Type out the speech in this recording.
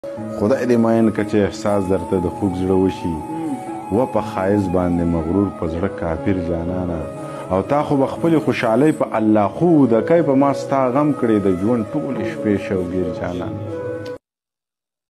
خدای دې ماین که چې احساس درته د خوږ زړه وشي و په ښایست باندې مغرور په زړه کافر جانانه او تا خو به خپلې خوشحالۍ په الله خو د کی په ما ستا غم کړی د ژوند ټولې شپې شوګیر جانانه